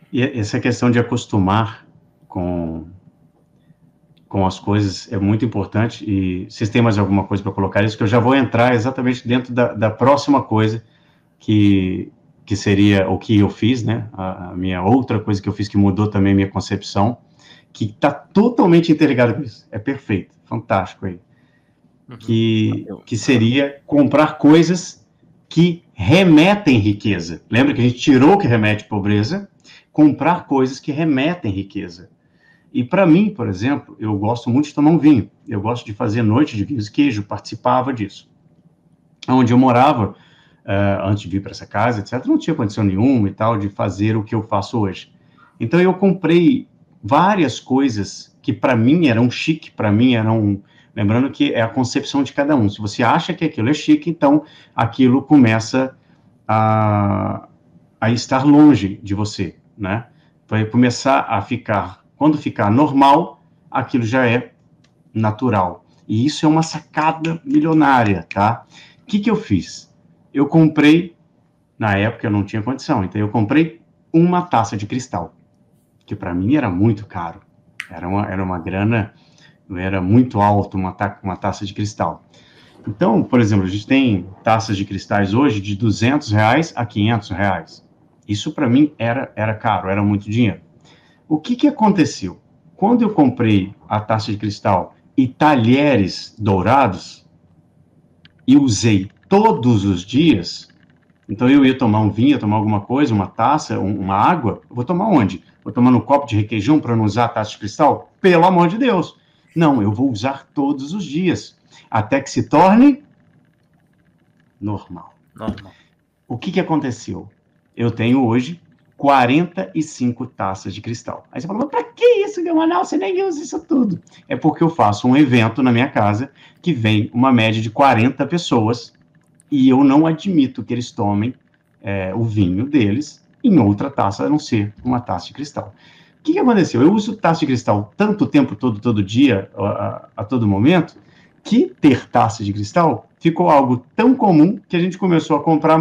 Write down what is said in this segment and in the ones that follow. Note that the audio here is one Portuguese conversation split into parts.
E essa questão de acostumar com, com as coisas é muito importante. E vocês têm mais alguma coisa para colocar isso? Que eu já vou entrar exatamente dentro da próxima coisa, que, que seria o que eu fiz, né? A minha outra coisa que eu fiz que mudou também a minha concepção, que está totalmente interligado com isso. É perfeito, fantástico aí. Uhum. Que seria comprar coisas que remetem riqueza. Lembra que a gente tirou o que remete pobreza? Comprar coisas que remetem riqueza. E para mim, por exemplo, eu gosto muito de tomar um vinho. Eu gosto de fazer noite de vinhos e queijo, participava disso. Onde eu morava, antes de vir para essa casa, etc., não tinha condição nenhuma e tal de fazer o que eu faço hoje. Então eu comprei várias coisas que para mim eram chique, para mim eram... Lembrando que é a concepção de cada um. Se você acha que aquilo é chique, então aquilo começa a estar longe de você, né? Vai começar a ficar... Quando ficar normal, aquilo já é natural. E isso é uma sacada milionária, tá? O que eu fiz? Eu comprei, na época eu não tinha condição, então eu comprei uma taça de cristal, que para mim era muito caro. Era uma grana, era muito alto uma taça de cristal. Então, por exemplo, a gente tem taças de cristais hoje de R$ 200 a R$ 500. Isso para mim era caro, era muito dinheiro. O que aconteceu? Quando eu comprei a taça de cristal e talheres dourados e usei todos os dias, então eu ia tomar um vinho, ia tomar alguma coisa, uma taça, uma água, eu vou tomar onde? Vou tomar no copo de requeijão para não usar a taça de cristal? Pelo amor de Deus! Não, eu vou usar todos os dias, até que se torne normal. O que aconteceu? Eu tenho hoje 45 taças de cristal. Aí você fala, mas pra que isso, Gamanal? Você nem usa isso tudo. É porque eu faço um evento na minha casa que vem uma média de 40 pessoas e eu não admito que eles tomem o vinho deles em outra taça, a não ser uma taça de cristal. O que aconteceu? Eu uso taça de cristal tanto o tempo todo dia, a todo momento, que ter taça de cristal ficou algo tão comum que a gente começou a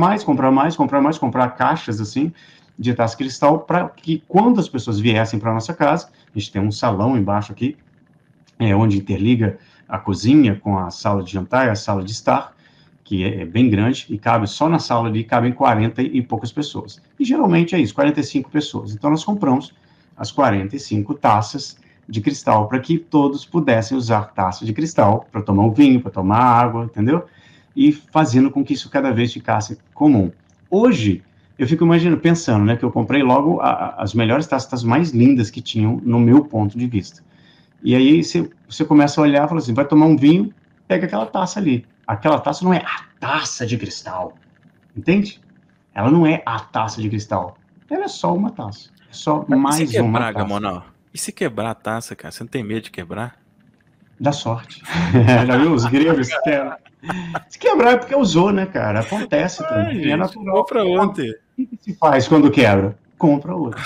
comprar caixas assim de taça de cristal para que quando as pessoas viessem para nossa casa, a gente tem um salão embaixo aqui, onde interliga a cozinha com a sala de jantar e a sala de estar, que é bem grande, e cabe só na sala ali, cabem 40 e poucas pessoas. E geralmente é isso, 45 pessoas. Então nós compramos as 45 taças de cristal para que todos pudessem usar taça de cristal para tomar um vinho, para tomar água, entendeu? E fazendo com que isso cada vez ficasse comum. Hoje, eu fico imaginando, pensando, né, que eu comprei logo as melhores taças mais lindas que tinham no meu ponto de vista. E aí você começa a olhar e fala assim, vai tomar um vinho, pega aquela taça ali. Aquela taça não é a taça de cristal, entende? Ela não é a taça de cristal. Ela é só uma taça. É só E se mais uma quebrar, taça. Gamonal? E se quebrar a taça, cara? Você não tem medo de quebrar? Dá sorte. Já viu os gregos que quebram? Se quebrar é porque usou, né, cara? Acontece também, é Gente, natural. compra ontem. O que se faz quando quebra? Compra outra.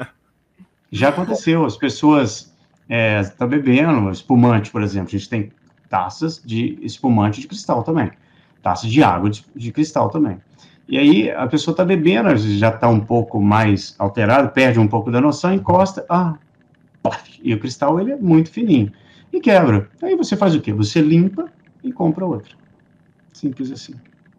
Já aconteceu, as pessoas estão bebendo espumante, por exemplo. A gente tem taças de espumante de cristal também. Taças de água de cristal também. E aí a pessoa está bebendo, já está um pouco mais alterado, perde um pouco da noção, encosta, pof, e o cristal ele é muito fininho. E quebra. Aí você faz o quê? Você limpa e compra outra. Simples assim.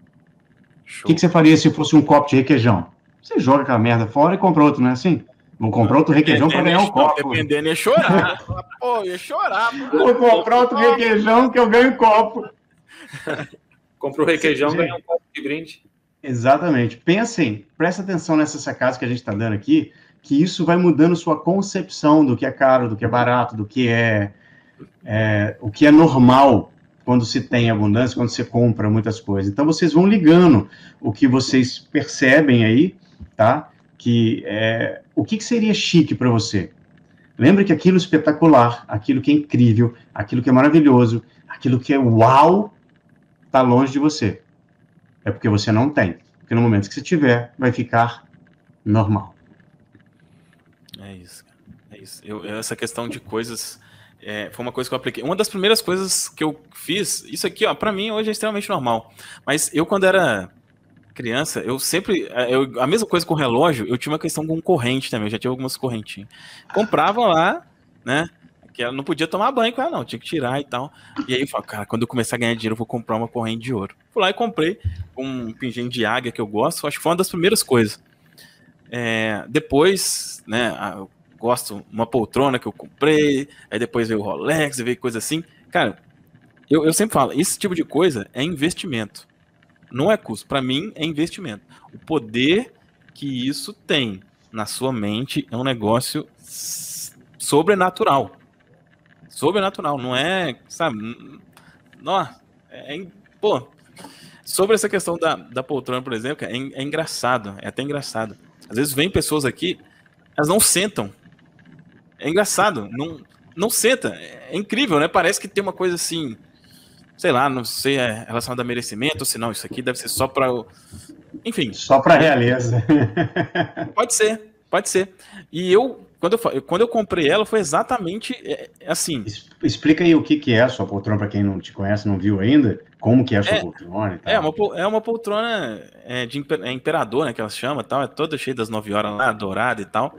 O que você faria se fosse um copo de requeijão? Você joga aquela merda fora e compra outro, não é assim? Vou comprar outro requeijão para ganhar um copo. Dependendo, ia chorar. Pô, ia chorar. Vou comprar outro requeijão que eu ganho um copo. Compra o requeijão, ganha um copo de brinde. Exatamente. Pensem, presta atenção nessa sacada que a gente está dando aqui, que isso vai mudando sua concepção do que é caro, do que é barato, do que o que é normal quando se tem abundância, quando você compra muitas coisas. Então, vocês vão ligando o que vocês percebem aí, tá? O que seria chique para você? Lembra que aquilo espetacular, aquilo que é incrível, aquilo que é maravilhoso, aquilo que é uau, está longe de você. É porque você não tem. Porque no momento que você tiver, vai ficar normal. É isso. Essa questão de coisas foi uma coisa que eu apliquei. Uma das primeiras coisas que eu fiz, isso aqui, ó, pra mim hoje é extremamente normal. Mas eu, quando era criança, eu sempre. A mesma coisa com o relógio, eu tinha uma questão com corrente também. Eu já tinha algumas correntinhas. Comprava lá, né? Que ela não podia tomar banho com ela, não. Tinha que tirar e tal. E aí eu falo, cara, quando eu começar a ganhar dinheiro, eu vou comprar uma corrente de ouro. Fui lá e comprei um pingente de águia que eu gosto. Acho que foi uma das primeiras coisas. Depois, né? Eu gosto uma poltrona que eu comprei. Aí depois veio o Rolex, veio coisa assim. Cara, eu sempre falo, esse tipo de coisa é investimento. Não é custo. Para mim, é investimento. O poder que isso tem na sua mente é um negócio sobrenatural. Sobrenatural. Não é, sabe? Nossa, pô, sobre essa questão da poltrona, por exemplo, é engraçado. É até engraçado. Às vezes vem pessoas aqui, elas não sentam. É engraçado. Não senta. É incrível, né? Parece que tem uma coisa assim... Sei lá, não sei, relacionado a merecimento, ou se não, isso aqui deve ser só para... Enfim. Só para realeza. Pode ser. E quando eu comprei ela, foi exatamente assim. Explica aí o que é a sua poltrona, para quem não te conhece, não viu ainda, como que é a sua poltrona e tal. É uma poltrona de imperador, né, que ela chama, tal, é toda cheia das 9 horas lá, dourada e tal.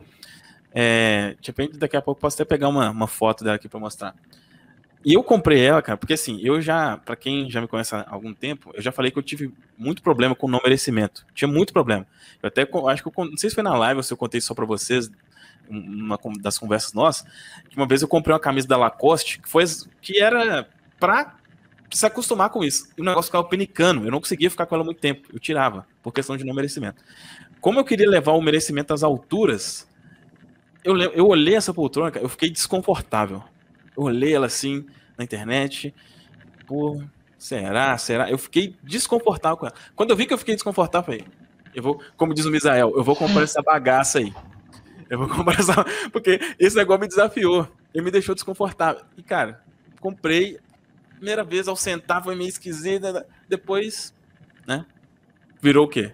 De repente, daqui a pouco, posso até pegar uma foto dela aqui para mostrar. E eu comprei ela, cara, porque assim, pra quem já me conhece há algum tempo, eu já falei que eu tive muito problema com não merecimento. Tinha muito problema. Eu até acho que não sei se foi na live ou se eu contei só pra vocês, uma das conversas nossas, que uma vez eu comprei uma camisa da Lacoste, que era pra se acostumar com isso. E o negócio ficava penicando, eu não conseguia ficar com ela muito tempo. Eu tirava, por questão de não merecimento. Como eu queria levar o merecimento às alturas, eu olhei essa poltrona, cara, eu fiquei desconfortável. Eu olhei ela assim na internet. Pô, será? Eu fiquei desconfortável com ela. Quando eu vi que eu fiquei desconfortável, eu falei, como diz o Misael, eu vou comprar essa bagaça aí. Eu vou comprar essa. Porque esse negócio me desafiou. Ele me deixou desconfortável. E, cara, comprei. Primeira vez ao sentar foi meio esquisita. Depois, né? Virou o quê?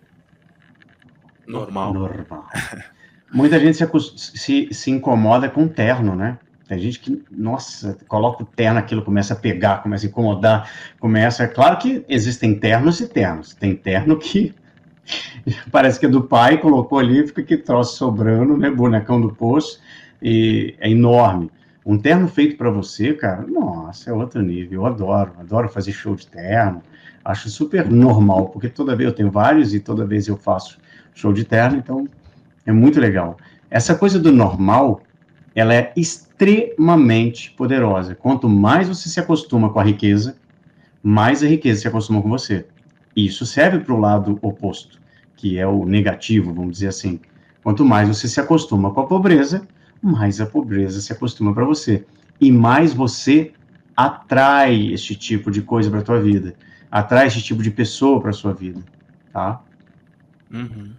Normal. Muita gente se incomoda com terno, né? Tem gente que, nossa, coloca o terno, aquilo começa a pegar, começa a incomodar, É claro que existem ternos e ternos. Tem terno que parece que é do pai, colocou ali, fica que troço sobrando, né? Bonecão do poço, e é enorme. Um terno feito para você, cara, nossa, é outro nível. Eu adoro fazer show de terno. Acho super normal, porque toda vez eu tenho vários e toda vez eu faço show de terno, então é muito legal. Essa coisa do normal, ela é extremamente poderosa. Quanto mais você se acostuma com a riqueza, mais a riqueza se acostuma com você. E isso serve para o lado oposto, que é o negativo, vamos dizer assim. Quanto mais você se acostuma com a pobreza, mais a pobreza se acostuma para você. E mais você atrai este tipo de coisa para a tua vida. Atrai esse tipo de pessoa para a sua vida. Tá? Uhum.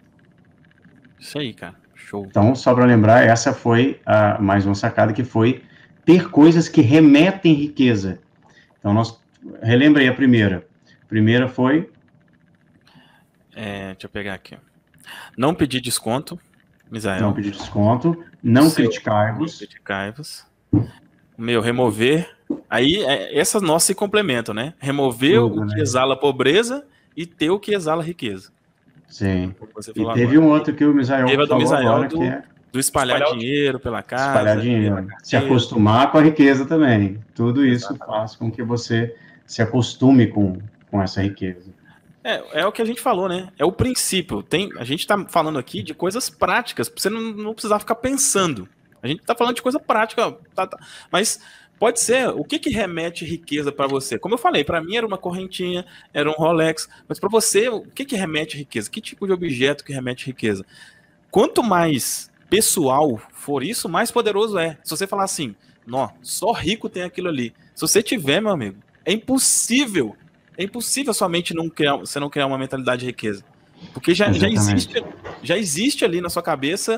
Isso aí, cara. Show. Então, só para lembrar, essa foi mais uma sacada, que foi ter coisas que remetem riqueza. Então, relembrei a primeira. A primeira foi... Deixa eu pegar aqui. Não pedir desconto, Misael. Não pedir desconto. Não criticar-vos. Remover. Aí, essas nossas se complementam, né? Remover o que exala pobreza e ter o que exala riqueza. Sim. E teve um outro que o Misael falou agora, que é... Do espalhar dinheiro pela casa. Espalhar dinheiro. Se acostumar com a riqueza também. Tudo isso faz com que você se acostume com essa riqueza. É o que a gente falou, né? É o princípio. A gente tá falando aqui de coisas práticas, pra você não precisar ficar pensando. A gente tá falando de coisa prática, mas pode ser, o que remete riqueza para você? Como eu falei, para mim era uma correntinha, era um Rolex, mas para você, o que remete riqueza? Que tipo de objeto que remete riqueza? Quanto mais pessoal for isso, mais poderoso é. Se você falar assim, só rico tem aquilo ali. Se você tiver, meu amigo, é impossível a sua mente você não criar uma mentalidade de riqueza. Porque já existe ali na sua cabeça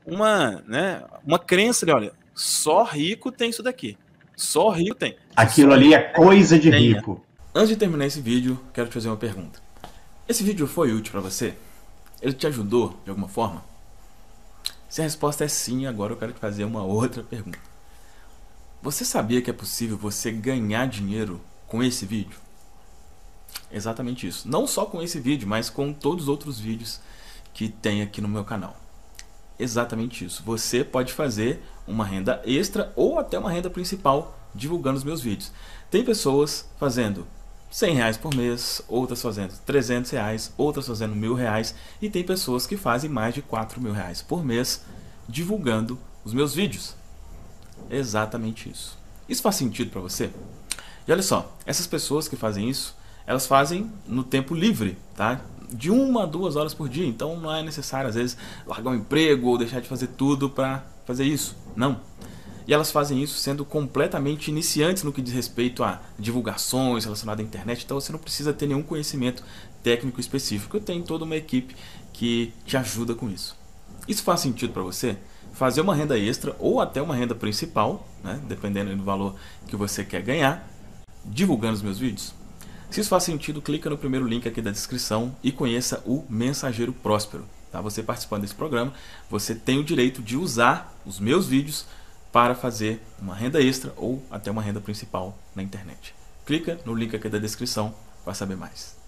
uma crença ali, olha, só rico tem isso daqui. Só rico tem. Aquilo ali é coisa de rico. Antes de terminar esse vídeo, quero te fazer uma pergunta. Esse vídeo foi útil para você? Ele te ajudou de alguma forma? Se a resposta é sim, agora eu quero te fazer uma outra pergunta. Você sabia que é possível você ganhar dinheiro com esse vídeo? Exatamente isso. Não só com esse vídeo, mas com todos os outros vídeos que tem aqui no meu canal. Exatamente isso. Você pode fazer uma renda extra ou até uma renda principal divulgando os meus vídeos. Tem pessoas fazendo R$100 por mês, outras fazendo R$300, outras fazendo R$1.000 e tem pessoas que fazem mais de R$4.000 por mês divulgando os meus vídeos. Exatamente isso. Isso faz sentido para você? E olha só, essas pessoas que fazem isso, elas fazem no tempo livre, tá? De 1 a 2 horas por dia, então não é necessário às vezes largar um emprego ou deixar de fazer tudo para fazer isso, não. E elas fazem isso sendo completamente iniciantes no que diz respeito a divulgações relacionadas à internet, então você não precisa ter nenhum conhecimento técnico específico, eu tenho toda uma equipe que te ajuda com isso. Isso faz sentido para você? Fazer uma renda extra ou até uma renda principal, né, dependendo do valor que você quer ganhar, divulgando os meus vídeos? Se isso faz sentido, clica no primeiro link aqui da descrição e conheça o Mensageiro Próspero. Tá? Você participando desse programa, você tem o direito de usar os meus vídeos para fazer uma renda extra ou até uma renda principal na internet. Clica no link aqui da descrição para saber mais.